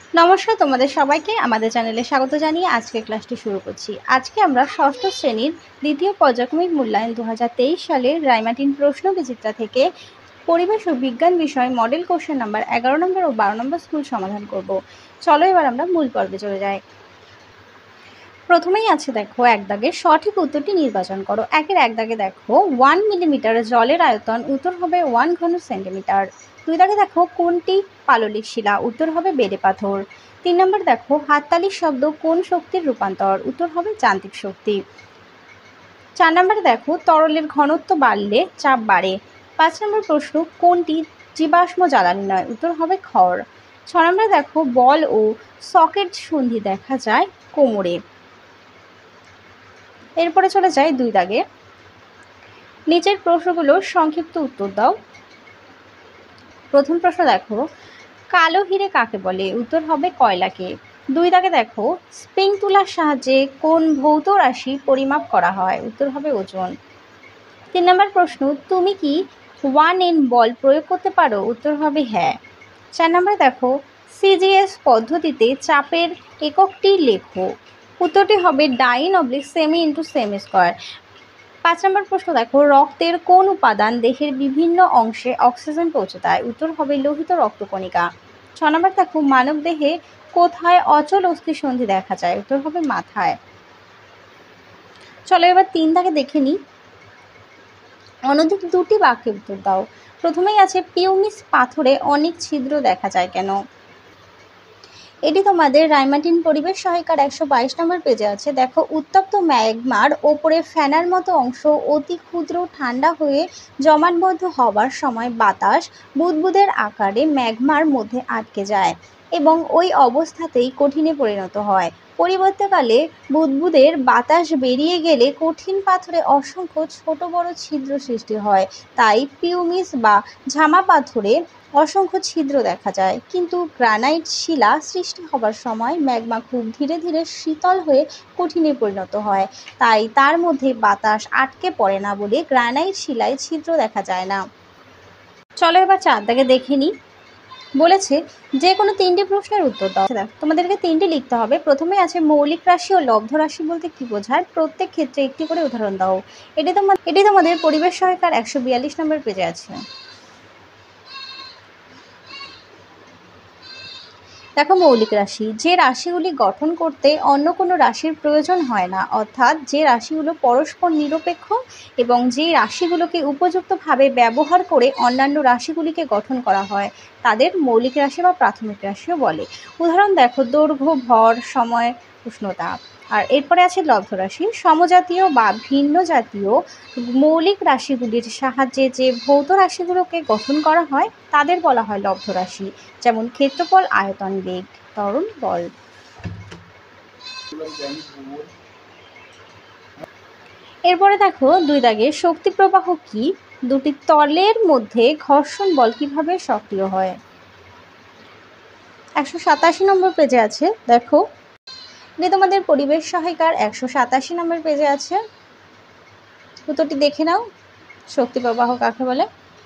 নমস্কার, তোমাদের সবাইকে আমাদের চ্যানেলে স্বাগত জানিয়ে আজকের ক্লাসটি শুরু করছি। আজকে আমরা ষষ্ঠ শ্রেণীর দ্বিতীয় পর্যায়ক্রমিক মূল্যায়ন 2023 সালের রায়মার্টিন প্রশ্নবিচিত্রা থেকে পরিবেশ ও বিজ্ঞান বিষয় মডেল কোশ্চেন নাম্বার 11 নম্বর ও 12 নম্বর স্কুল সমাধান করব। চলো এবার আমরা মূল পর্বে চলে যাই। প্রথমেই আছে দেখো এক দাগে সঠিক উত্তরটি নির্বাচন করো। এক দাগে দেখো 1 মিলিমিটার জলের আয়তন, উত্তর হবে 1 ঘন সেন্টিমিটার। 2 দাগে দেখো কোনটি পাললিক শিলা, উত্তর হবে বেলে পাথর। 3 নম্বর দেখো হাততালির শব্দ কোন শক্তির রূপান্তর, উত্তর হবে যান্ত্রিক শক্তি। 4 নম্বরে দেখো তরলের ঘনত্ব বাড়লে চাপ বাড়ে। 5 নম্বর প্রশ্ন কোনটি জীবাশ্ম জ্বালানি নয়, উত্তর হবে খড়। 6 নম্বরে দেখো বল ও সকেট সন্ধি দেখা যায় কোমরে। এরপরে চলে যায় 2 দাগে, নিচের প্রশ্নগুলোর সংক্ষিপ্ত উত্তর দাও। প্রথম প্রশ্ন দেখো কালো হিরে কাকে বলে, উত্তর হবে কয়লাকে। 2 দাগে দেখো স্প্রিং তুলার সাহায্যে কোন ভৌত রাশি পরিমাপ করা হয়, উত্তর হবে ওজন। 3 নম্বর প্রশ্ন তুমি কি 1N বল প্রয়োগ করতে পারো, উত্তর হবে হ্যাঁ। 4 নম্বরে দেখো সিজিএস পদ্ধতিতে চাপের এককটি লেখো, উত্তরটি হবে ডাইন/সেমি ইন্টু সেমি স্কোয়ার। 5 নম্বর প্রশ্ন দেখো রক্তের কোন উপাদান দেহের বিভিন্ন অংশে অক্সিজেন পৌঁছে দেয়, উত্তর হবে লোহিত রক্তকণিকা। 6 নম্বর দেখো মানব দেহে কোথায় অচল অস্থিসন্ধি দেখা যায়, উত্তর হবে মাথায়। চলো এবার 3 দাগে দেখে নিই। অনধিক 2টি বাক্যে উত্তর দাও। প্রথমেই আছে পিউমিস পাথরে অনেক ছিদ্র দেখা যায় কেন। এটি তোমাদের রায়মার্টিন পরিবেশ সহায়িকার 122 নম্বর পেজে আছে। দেখো উত্তপ্ত ম্যাগমার ওপরে ফ্যানার মতো অংশ অতি ক্ষুদ্র ঠান্ডা হয়ে জমাটবদ্ধ হওয়ার সময় বাতাস বুদবুদের আকারে ম্যাগমার মধ্যে আটকে যায় এবং ওই অবস্থাতেই কঠিনে পরিণত হয়। পরিবর্তীকালে বুদবুদের বাতাস বেরিয়ে গেলে কঠিন পাথরে অসংখ্য ছোট বড় ছিদ্র সৃষ্টি হয়। তাই পিউমিস বা ঝামা পাথরে অসংখ্য ছিদ্র দেখা যায়। কিন্তু গ্রানাইট শিলা সৃষ্টি হবার সময় ম্যাগমা খুব ধীরে ধীরে শীতল হয়ে কঠিনে পরিণত হয়, তাই তার মধ্যে বাতাস আটকে পড়ে না বলে গ্রানাইট শিলায় ছিদ্র দেখা যায় না। চলো এবার 4 দাগে দেখে নিই। বলেছে যে কোনো 3টি প্রশ্নের উত্তর দাও। তোমাদেরকে 3টি লিখতে হবে। প্রথমে আছে মৌলিক রাশি ও লব্ধ রাশি বলতে কি বোঝায়, প্রত্যেক ক্ষেত্রে একটি করে উদাহরণ দাও। এটি তোমাদের পরিবেশ সহায়িকার 142 নম্বর পেজে আছে। দেখো মৌলিক রাশি যে রাশিগুলি গঠন করতে অন্য কোনো রাশির প্রয়োজন হয় না, অর্থাৎ যে রাশিগুলো পরস্পর নিরপেক্ষ এবং যে রাশিগুলোকে উপযুক্তভাবে ব্যবহার করে অন্যান্য রাশিগুলিকে গঠন করা হয় তাদের মৌলিক রাশি বা প্রাথমিক রাশিও বলে। উদাহরণ দেখো দৈর্ঘ্য, ভর, সময়, উষ্ণতা। আর এরপরে আছে লব্ধ রাশি, সমজাতীয় বা ভিন্ন জাতীয় মৌলিক রাশিগুলির সাহায্যে যে ভৌত রাশিগুলোকে গঠন করা হয় তাদের বলা হয় লব্ধ রাশি, যেমন ক্ষেত্রফল, আয়তন, বেগ, ত্বরণ, বল। এরপরে দেখো 2 দাগে শক্তি প্রবাহ কি, দুটি তলের মধ্যে ঘর্ষণ বল কিভাবে সক্রিয় হয়। 187 নম্বর পেজে আছে। দেখো এটি তোমাদের পরিবেশ সহায়িকার 187 নম্বর পেজে আছে। উত্তরটি দেখে নাও, শক্তি প্রবাহ কাকে বলে।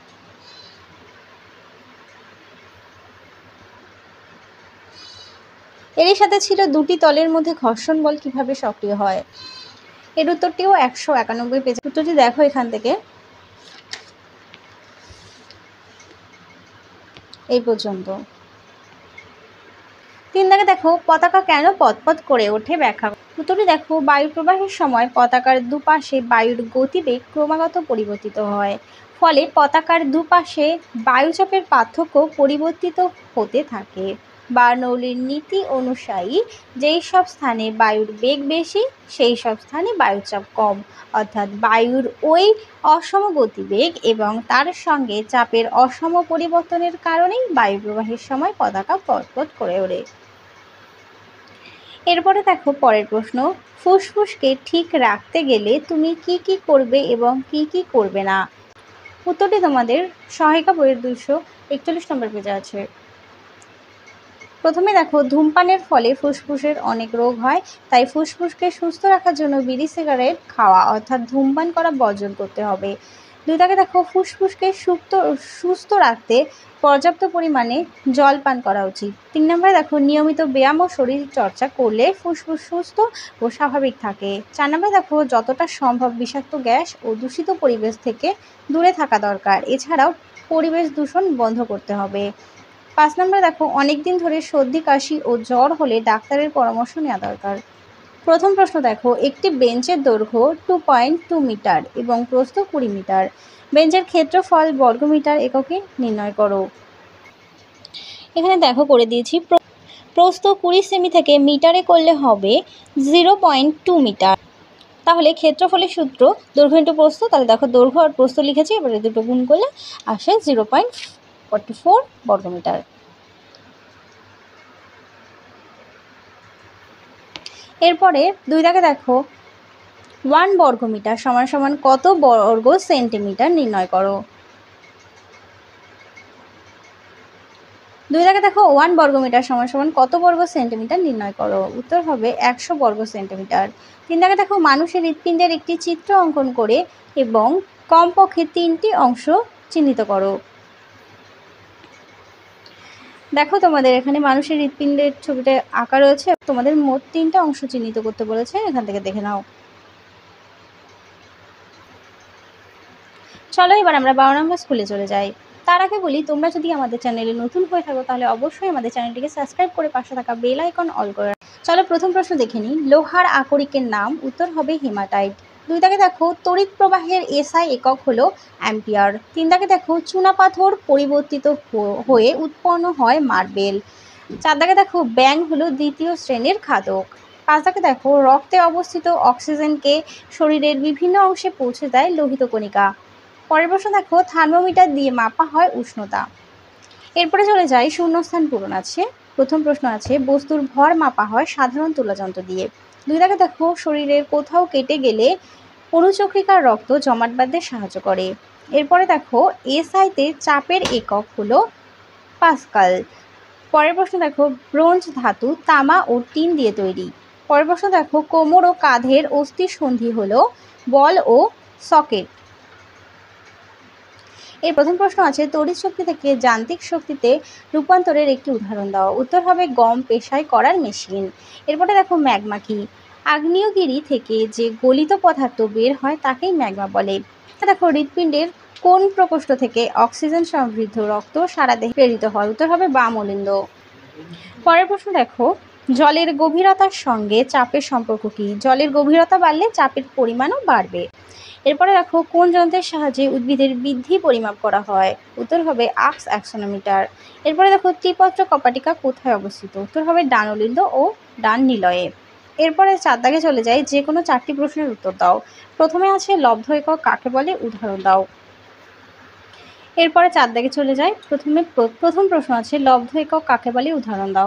এরই সাথে ছিল দুটি তলের মধ্যে ঘর্ষণ বল কিভাবে সক্রিয় হয়। এর উত্তরটিও 191 পেজে। উত্তরটি দেখো এখান থেকে এই পর্যন্ত। 3 দাগে দেখো পতাকা কেন পথ করে ওঠে ব্যাখ্যা। উত্তরটি দেখো বায়ু প্রবাহের সময় পতাকার দুপাশে বায়ুর গতিবেগ ক্রমাগত পরিবর্তিত হয়, ফলে পতাকার দুপাশে বায়ুচাপের পার্থক্য পরিবর্তিত হতে থাকে। বার্নৌলির নীতি অনুযায়ী যেই সব স্থানে বায়ুর বেগ বেশি সেই সব স্থানে বায়ুচাপ কম, অর্থাৎ বায়ুর ওই অসম গতিবেগ এবং তার সঙ্গে চাপের অসম পরিবর্তনের কারণেই বায়ু প্রবাহের সময় পতাকা পথ করে ওঠে। এরপরে দেখো পরের প্রশ্ন, ফুসফুসকে ঠিক রাখতে গেলে তুমি কি কি করবে এবং কি কি করবে না। উত্তরটি তোমাদের সহায়িকা বইয়ের 241 নম্বর পেজে আছে। প্রথমে দেখো ধূমপানের ফলে ফুসফুসের অনেক রোগ হয়, তাই ফুসফুসকে সুস্থ রাখার জন্য বিড়ি সিগারেট খাওয়া অর্থাৎ ধূমপান করা বর্জন করতে হবে। 2 দাগে দেখো ফুসফুসকে সুস্থ রাখতে পর্যাপ্ত পরিমাণে জল পান করা উচিত। 3 নম্বরে দেখো নিয়মিত ব্যায়াম ও শরীর চর্চা করলে ফুসফুস সুস্থ ও স্বাভাবিক থাকে। 4 নম্বরে দেখো যতটা সম্ভব বিষাক্ত গ্যাস ও দূষিত পরিবেশ থেকে দূরে থাকা দরকার। এছাড়াও পরিবেশ দূষণ বন্ধ করতে হবে। 5 নম্বরে দেখো অনেকদিন ধরে সর্দি কাশি ও জ্বর হলে ডাক্তারের পরামর্শ নেওয়া দরকার। প্রথম প্রশ্ন দেখো একটি বেঞ্চের দৈর্ঘ্য 2.2 মিটার এবং প্রস্থ 20 মিটার। বেঞ্চের ক্ষেত্রফল বর্গমিটার এককে নির্ণয় করো। এখানে দেখো করে দিয়েছি। প্রস্থ 20 সেমি থেকে মিটারে করলে হবে 0.2 মিটার। তাহলে ক্ষেত্রফলের সূত্র দৈর্ঘ্য ইন্টু প্রস্থ, তাহলে দেখো দৈর্ঘ্য আর প্রস্থ লিখেছি, এবারে দুটো গুণ করলে আসে 0.44 বর্গমিটার। এরপরে 2 দাগে দেখো 1 বর্গমিটার সমান সমান কত বর্গ সেন্টিমিটার নির্ণয় করো। 2 দাগে দেখো 1 বর্গমিটার সমান সমান কত বর্গ সেন্টিমিটার নির্ণয় করো। উত্তর হবে 100 বর্গ সেন্টিমিটার। 3 দাগে দেখো মানুষের হৃৎপিণ্ডের একটি চিত্র অঙ্কন করে এবং কমপক্ষে 3টি অংশ চিহ্নিত করো। দেখো তোমাদের এখানে মানুষের হৃৎপিণ্ডের ছবিটা আঁকা রয়েছে, তোমাদের মোট 3টা অংশ চিহ্নিত করতে বলেছে, এখান থেকে দেখে নাও। চলো এবার আমরা 12 নম্বর স্কুলে চলে যাই। তার আগে বলি, তোমরা যদি আমাদের চ্যানেলে নতুন হয়ে থাকো তাহলে অবশ্যই আমাদের চ্যানেলটিকে সাবস্ক্রাইব করে পাশে থাকা বেল আইকন অল করে। চলো প্রথম প্রশ্ন দেখে নিই। লোহার আকরিকের নাম। উত্তর হবে হেমাটাইট। 2 দাগে দেখো তড়িৎ প্রবাহের এসআই একক হলো অ্যাম্পিয়ার। 3 দাগে দেখো চুনাপাথর পরিবর্তিত হয়ে উৎপন্ন হয় মার্বেল। 4 দাগে দেখো ব্যাঙ হলো দ্বিতীয় শ্রেণীর খাদক। 5 দাগে দেখো রক্তে অবস্থিত অক্সিজেনকে শরীরের বিভিন্ন অংশে পৌঁছে দেয় লোহিত কণিকা। পরের প্রশ্ন দেখো থার্মোমিটার দিয়ে মাপা হয় উষ্ণতা। এরপরে চলে যাই শূন্যস্থান পূরণ আছে। প্রথম প্রশ্ন আছে বস্তুর ভর মাপা হয় সাধারণ তুলাযন্ত্র দিয়ে। 2 দাগে দেখো শরীরের কোথাও কেটে গেলে অনুচক্রিকার রক্ত জমাট বাঁধতে সাহায্য করে। এরপরে দেখো এসআইতে চাপের একক হলো পাস্কাল। পরের প্রশ্ন দেখো ব্রোঞ্জ ধাতু তামা ও টিন দিয়ে তৈরি। পরের প্রশ্ন দেখো কোমর ও কাঁধের অস্থি সন্ধি হলো বল ও সকেট। এর প্রথম প্রশ্ন আছে তড়িৎ শক্তি থেকে যান্ত্রিক শক্তিতে রূপান্তরের একটি উদাহরণ দাও। উত্তর হবে গম পেশাই করার মেশিন। এরপরে দেখো ম্যাগমা কি। আগ্নেয়গিরি থেকে যে গলিত পদার্থ বের হয় তাকেই ম্যাগমা বলে। দেখো হৃৎপিণ্ডের কোন প্রকোষ্ঠ থেকে অক্সিজেন সমৃদ্ধ রক্ত সারা দেহে প্রেরিত হয়। উত্তর হবে বাম অলিন্দ। পরের প্রশ্ন দেখো জলের গভীরতার সঙ্গে চাপের সম্পর্ক কি। জলের গভীরতা বাড়লে চাপের পরিমাণও বাড়বে। এরপরে দেখো কোন যন্ত্রের সাহায্যে উদ্ভিদের বৃদ্ধি পরিমাপ করা হয়। উত্তর হবে আক্স অ্যাক্সোনোমিটার। এরপরে দেখো ত্রিপত্র কপাটিকা কোথায় অবস্থিত। উত্তর হবে ডান অলিন্দ ও ডান নিলয়ে। এরপরে 4 দাগে চলে যাই, যে কোনো 4টি প্রশ্নের উত্তর দাও। প্রথমে আছে লব্ধ একক কাকে বলে, উদাহরণ দাও। এরপরে 4 দাগে চলে যাই। প্রথম প্রশ্ন আছে লব্ধ একক কাকে বলে, উদাহরণ দাও।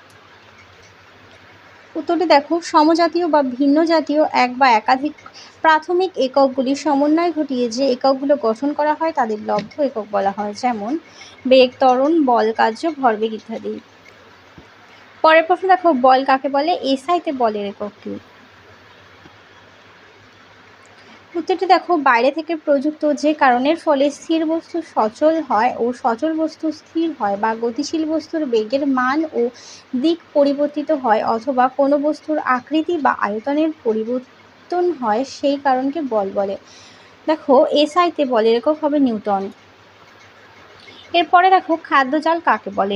উত্তরটি দেখো সমজাতীয় বা ভিন্ন জাতীয় এক বা একাধিক প্রাথমিক এককগুলি সমন্বয় ঘটিয়ে যে এককগুলো গঠন করা হয় তাদের লব্ধ একক বলা হয়, যেমন বেগ, ত্বরণ, বল, কার্য, ভরবেগ ইত্যাদি। পরের প্রশ্ন দেখো বল কাকে বলে, এসআইতে বলের একক কি। উত্তরটি দেখো বাইরে থেকে প্রযুক্ত যে কারণের ফলে স্থির বস্তু সচল হয় ও সচল বস্তু স্থির হয়, বা গতিশীল বস্তুর বেগের মান ও দিক পরিবর্তিত হয়, অথবা কোনো বস্তুর আকৃতি বা আয়তনের পরিবর্তন হয়, সেই কারণকে বল বলে। দেখো এসআইতে বলের একক হবে নিউটন। এরপরে দেখো খাদ্যজাল কাকে বলে।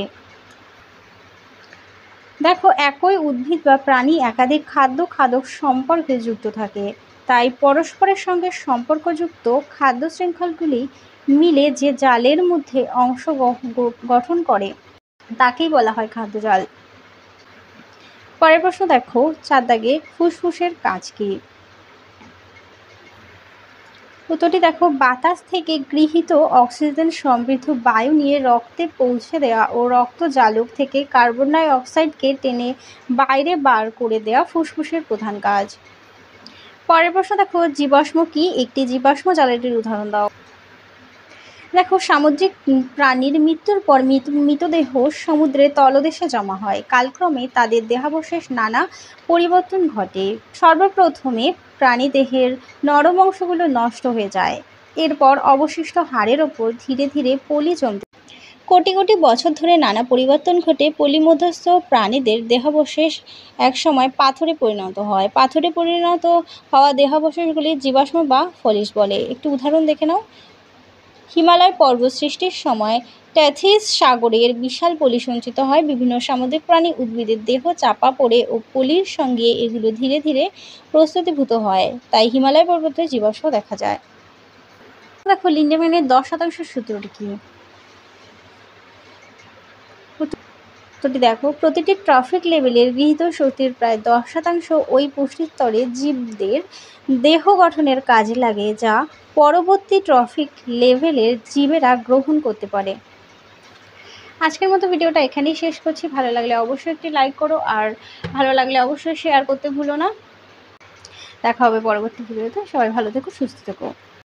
দেখো একই উদ্ভিদ বা প্রাণী একাধিক খাদ্য সম্পর্কে যুক্ত থাকে, তাই পরস্পরের সঙ্গে সম্পর্কযুক্ত খাদ্য শৃঙ্খলগুলি মিলে যে জালের মধ্যে অংশ গঠন করে তাকেই বলা হয় খাদ্যজাল। পরের প্রশ্ন দেখো 4 দাগে ফুসফুসের কাজ কি। উত্তরটি দেখো বাতাস থেকে গৃহীত অক্সিজেন সমৃদ্ধ বায়ু নিয়ে রক্তে পৌঁছে দেওয়া ও রক্ত জালক থেকে কার্বন ডাই অক্সাইডকে টেনে বাইরে বার করে দেওয়া ফুসফুসের প্রধান কাজ। পরের প্রশ্ন দেখো জীবাশ্ম কি। একটি জীবাশ্ম জ্বালানির উদাহরণ দাও। দেখো সামুদ্রিক প্রাণীর মৃত্যুর পর মৃতদেহ সমুদ্রের তলদেশে জমা হয়, কালক্রমে তাদের দেহাবশেষ নানা পরিবর্তন ঘটে। সর্বপ্রথমে প্রাণী দেহের নরম অংশগুলো নষ্ট হয়ে যায়, এরপর অবশিষ্ট হাড়ের ওপর ধীরে ধীরে পলি জমতে কোটি কোটি বছর ধরে নানা পরিবর্তন ঘটে পলিমধ্যস্থ প্রাণীদের দেহাবশেষ একসময় পাথরে পরিণত হয়। পাথরে পরিণত হওয়া দেহাবশেষগুলি জীবাশ্ম বা ফলিস বলে। একটি উদাহরণ দেখে নাও। হিমালয় পর্বত সৃষ্টির সময় ট্যাথিস সাগরের বিশাল পলি সঞ্চিত হয়। বিভিন্ন সামুদ্রিক প্রাণী উদ্ভিদের দেহ চাপা পড়ে ও পলির সঙ্গে এগুলো ধীরে ধীরে প্রস্তুতিভূত হয়, তাই হিমালয় পর্বতে জীবাশ্ম দেখা যায়। দেখো লিন্ডেম্যানের 10% সূত্রটি কি? উত্তরটি দেখো, প্রতিটি ট্রফিক লেভেলের গৃহীত শক্তির প্রায় 10% ওই পুষ্টিস্তরে জীবদের দেহ গঠনের কাজে লাগে, যা পরবর্তী ট্রফিক লেভেলের জীবেরা গ্রহণ করতে পারে। আজকের মতো ভিডিওটা এখানেই শেষ করছি। ভালো লাগলে অবশ্যই একটি লাইক করো, আর ভালো লাগলে অবশ্যই শেয়ার করতে ভুলো না। দেখা হবে পরবর্তী ভিডিওতে। সবাই ভালো থেকো, সুস্থ থেকো।